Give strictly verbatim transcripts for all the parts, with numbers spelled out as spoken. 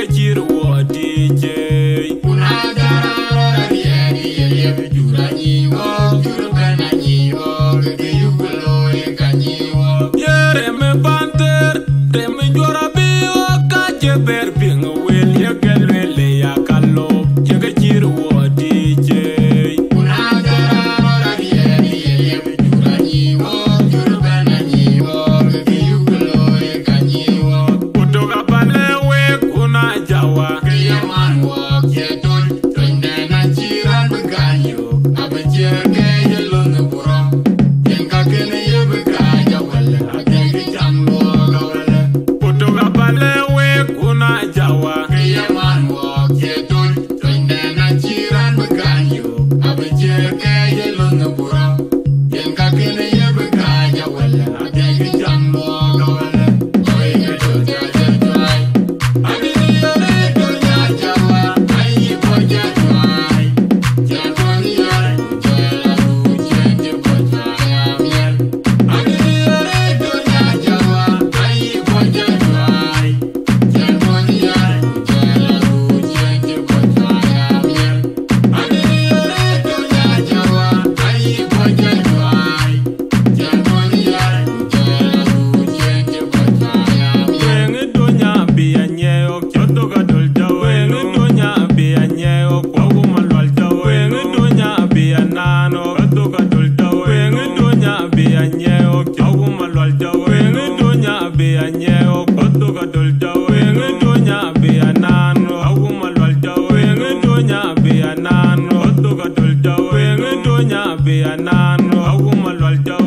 jaga chiru wo D J. Unaga rieri rieri jura nyiwo, juru kana nyiwo, gege yukulo e kanyiwo. Yere me banter, te me jora biyo kaje ber bingo wel yegelwele ya kalo jaga chiru wo D J. Unaga rieri rieri jura nyiwo, juru kana nyiwo, gege yukulo e kanyiwo. Kutoka pale we kuna jawa. Yaman walk yetul, tunde na chiran beganyo, abajeke yelong buram, yang kakene ye begaja wala, agege jamlo gawala. Kutoka pale we kuna jawa. Yaman walk yetul, tunde na chiran beganyo, abajeke yelong buram, yang kakene ye begaja wala, agege jamlo gawala. Oye gejo jaja joy, adini yore dunya jawa, ayi boja joy, jatoni yore jela ujete boja yamiel. Adini yore dunya jawa, ayi boja joy, jatoni yore jela ujete boja yamiel. Adini yore dunya jawa, ayi boja joy, jatoni yore jela ujete boja yamiel. Wengi dunya biya nyeo kyoto ka dol jawa. Wengi dunya biya nyeo kwagu malwal jawa. Wengi dunya biya nano kyoto ka dol jawa. Wengi dunya biya nyeo kwagu malwal jawa. Wengi dunya biya nyeo kyoto ka dol jawa. Wengi dunya biya nano kwagu malwal jawa. Wengi dunya biya nano kyoto ka dol jawa. Wengi dunya biya nano kwagu malwal jawa.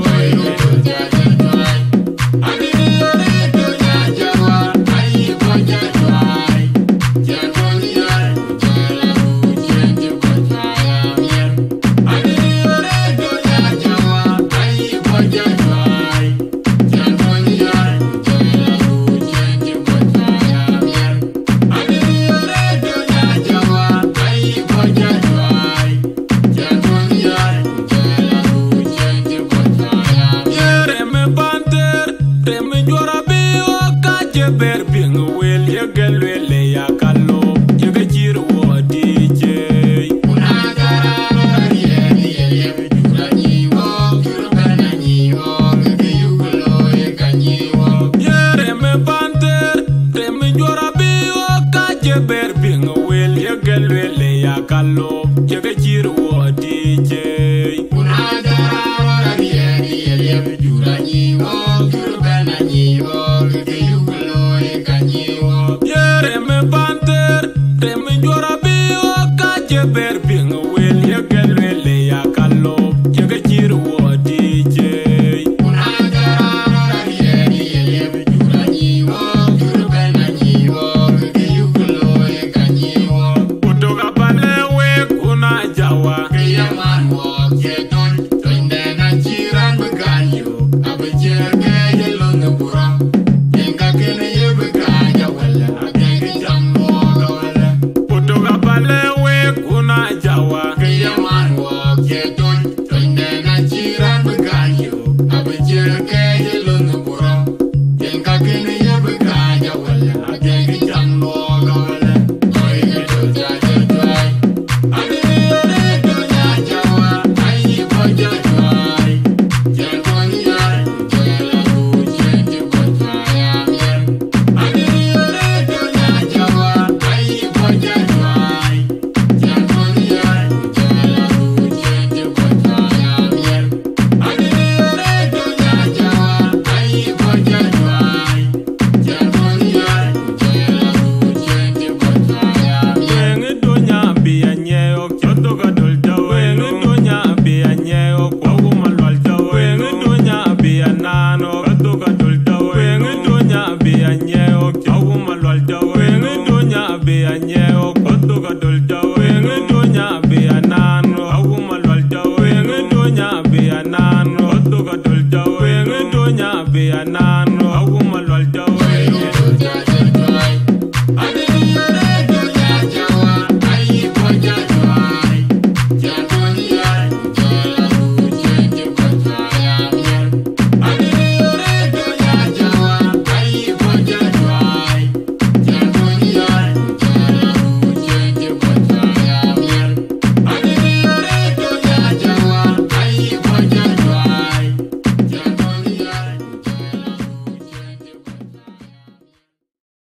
Yere me banter, te me jora biyo kaje ber bingo wel yegelwele ya kalo jaga chiru wo D J. Yere me banter, te me jora biyo kaje ber bingo wel yegelwele ya kalo jaga chiru wo D J. Yere me banter.